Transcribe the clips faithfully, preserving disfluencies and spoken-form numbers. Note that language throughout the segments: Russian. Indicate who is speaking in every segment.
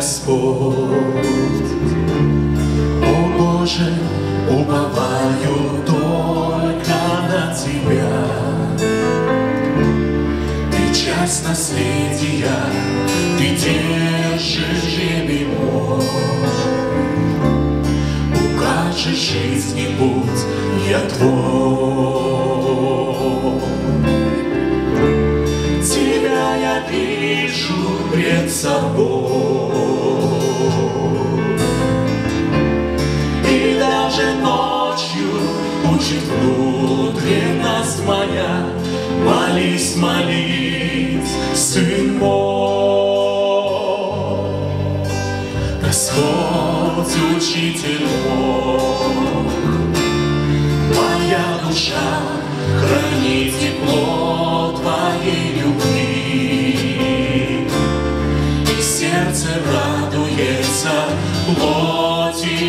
Speaker 1: Господь. О Боже, уповаю только на Тебя. Ты часть наследия, Ты держишь жребий мой. Укажешь жизни путь, я Твой. Тебя я вижу пред собой, и даже ночью учит внутренность моя. Молись, молись, сын мой. Господь, учитель мой, моя душа хранит тепло Твоей любви, и сердце радуется плоти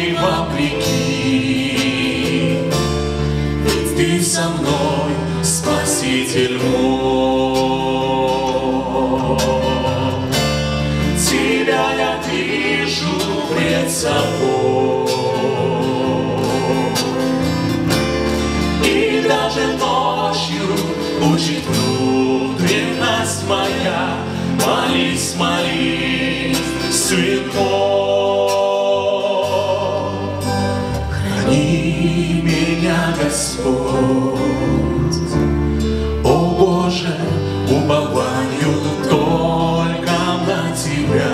Speaker 1: вопреки. Ведь Ты со мной, Спаситель мой. Тебя я вижу пред собой, и даже ночью учит внутренность моя. Молись, молись, сын мой. Храни меня, Господь. О Боже, уповаю только на Тебя.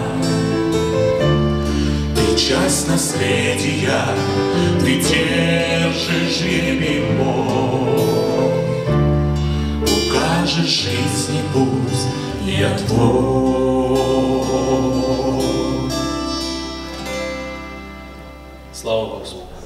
Speaker 1: Ты часть наследия, Ты держишь жребий мой. Укажешь жизни путь, я Твой.
Speaker 2: Слава Богу.